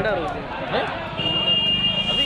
Murder हो गया अभी।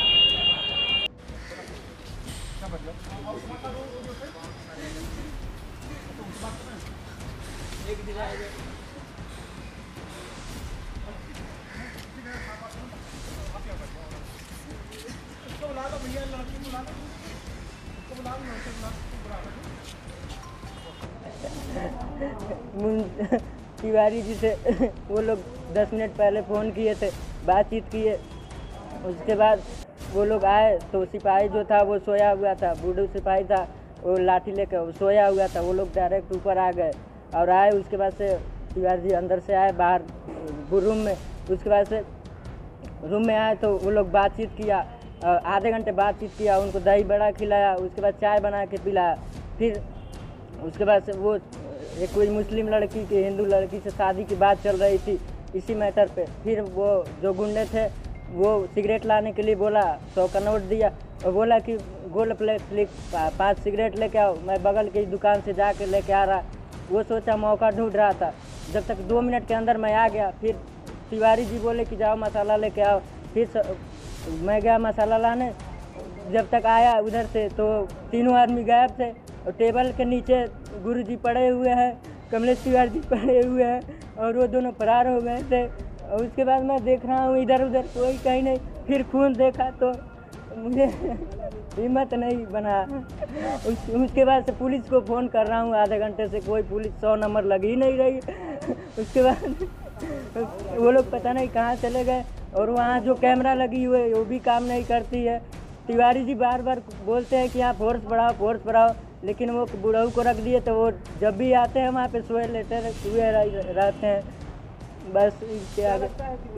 तिवारी जी से वो लोग 10 मिनट पहले फ़ोन किए थे, बातचीत किए। उसके बाद वो लोग आए तो सिपाही जो था वो सोया हुआ था, बूढ़ा सिपाही था, वो लाठी लेकर वो सोया हुआ था। वो लोग डायरेक्ट ऊपर आ गए और आए। उसके बाद से तिवारी जी अंदर से आए बाहर रूम में। उसके बाद से रूम में आए तो वो लोग बातचीत किया, आधे घंटे बातचीत किया, उनको दही बड़ा खिलाया, उसके बाद चाय बना के पिलाया। फिर उसके बाद से वो एक कोई मुस्लिम लड़की की हिंदू लड़की से शादी की बात चल रही थी इसी मैटर पे। फिर वो जो गुंडे थे वो सिगरेट लाने के लिए बोला, 100 का नोट दिया और बोला कि गोल्ड प्लेट 5 सिगरेट लेके आओ। मैं बगल की दुकान से जाके लेके आ रहा। वो सोचा मौका ढूंढ रहा था। जब तक 2 मिनट के अंदर मैं आ गया। फिर तिवारी जी बोले कि जाओ मसाला लेके आओ। फिर मैं गया मसाला लाने। जब तक आया उधर से तो तीनों आदमी गायब थे और टेबल के नीचे गुरुजी पड़े हुए हैं, कमलेश तिवारी जी पड़े हुए हैं और वो दोनों फरार हो गए थे। और उसके बाद मैं देख रहा हूँ इधर उधर कोई कहीं नहीं। फिर खून देखा तो मुझे हिम्मत नहीं बना। उसके बाद से पुलिस को फ़ोन कर रहा हूँ आधे घंटे से, कोई पुलिस 100 नंबर लग ही नहीं रही। उसके बाद वो लोग पता नहीं कहाँ चले गए। और वहाँ जो कैमरा लगी हुई है वो भी काम नहीं करती है। तिवारी जी बार बार बोलते हैं कि यहाँ फोर्स बढ़ाओ, लेकिन वो बुढ़ऊ को रख दिए तो वो जब भी आते हैं वहाँ पे सोए लेटे हुए रहते हैं। बस इसके आगे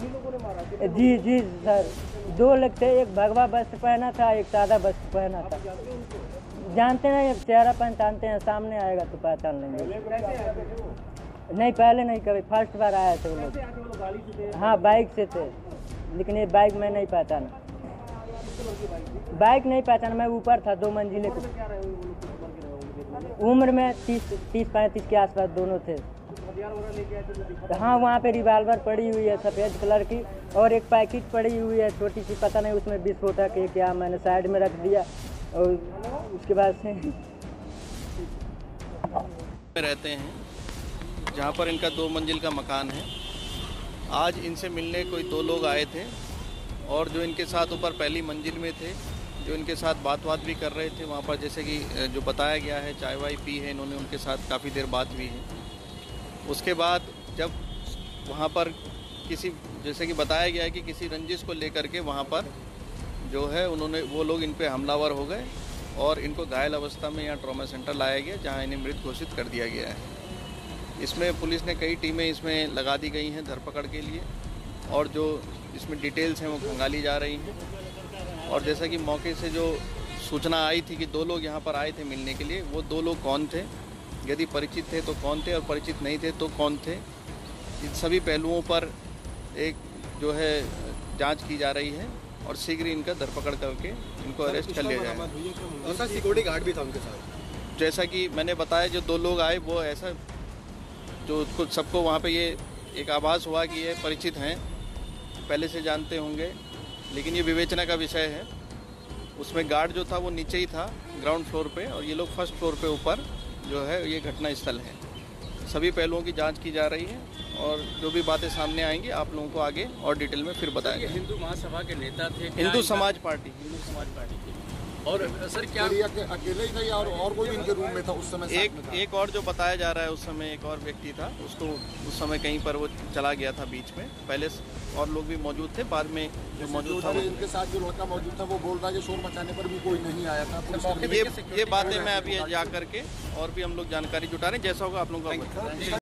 जी सर 2 लोग थे, एक भगवा वस्त्र पहना था, एक सादा वस्त्र पहना था। जानते हैं, चेहरा पहचानते हैं, सामने आएगा तो पहचान लेंगे। नहीं पहले नहीं, कभी फर्स्ट बार आया थे वो लोग। हाँ बाइक से थे, लेकिन ये बाइक मैं नहीं पहचाना। बाइक नहीं पहचाना, मैं ऊपर था 2 मंजिले के। उम्र में 30-35 के आसपास दोनों थे। हाँ वहाँ पे रिवाल्वर पड़ी हुई है सफ़ेद कलर की और एक पैकेट पड़ी हुई है छोटी सी, पता नहीं उसमें विस्फोटक है क्या, मैंने साइड में रख दिया। और उसके बाद से रहते हैं जहाँ पर इनका 2 मंजिल का मकान है। आज इनसे मिलने कोई 2 लोग आए थे और जो इनके साथ ऊपर पहली मंजिल में थे, जो इनके साथ बात भी कर रहे थे वहाँ पर, जैसे कि जो बताया गया है चाय वाय पी है इन्होंने, उनके साथ काफ़ी देर बात हुई है। उसके बाद जब वहाँ पर किसी, जैसे कि बताया गया है कि किसी रंजिश को लेकर के वहाँ पर जो है वो लोग इन पे हमलावर हो गए और इनको घायल अवस्था में यहाँ ट्रॉमा सेंटर लाया गया, जहाँ इन्हें मृत घोषित कर दिया गया है। इसमें पुलिस ने कई टीमें इसमें लगा दी गई हैं धरपकड़ के लिए और जो इसमें डिटेल्स हैं वो खंगाली जा रही हैं। और जैसा कि मौके से जो सूचना आई थी कि 2 लोग यहाँ पर आए थे मिलने के लिए, वो 2 लोग कौन थे, यदि परिचित थे तो कौन थे और परिचित नहीं थे तो कौन थे, इन सभी पहलुओं पर एक जो है जांच की जा रही है और शीघ्र इनका धरपकड़ करके इनको अरेस्ट कर लिया जाएगा। सर सिक्योरिटी गार्ड भी था उनके साथ। जैसा कि मैंने बताया, जो 2 लोग आए वो ऐसा जो खुद सबको वहाँ पे ये एक आभास हुआ कि ये परिचित हैं, पहले से जानते होंगे, लेकिन ये विवेचना का विषय है। उसमें गार्ड जो था वो नीचे ही था ग्राउंड फ्लोर पे और ये लोग फर्स्ट फ्लोर पे ऊपर जो है ये घटना स्थल है। सभी पहलुओं की जांच की जा रही है और जो भी बातें सामने आएंगी आप लोगों को आगे और डिटेल में फिर बताएंगे। हिंदू महासभा के नेता थे, हिंदू समाज पार्टी की। और सर क्या अकेले ही था या और कोई इनके रूम में था उस समय? एक और जो बताया जा रहा है उस समय एक और व्यक्ति था, उसको उस समय कहीं पर वो चला गया था बीच में, पहले और लोग भी मौजूद थे, बाद में जो मौजूद था इनके साथ जो लड़का मौजूद था वो बोल रहा है कि शोर मचाने पर भी कोई नहीं आया था। ये बातें मैं अभी जा करके और भी हम लोग जानकारी जुटा रहे हैं, जैसा होगा आप लोगों का।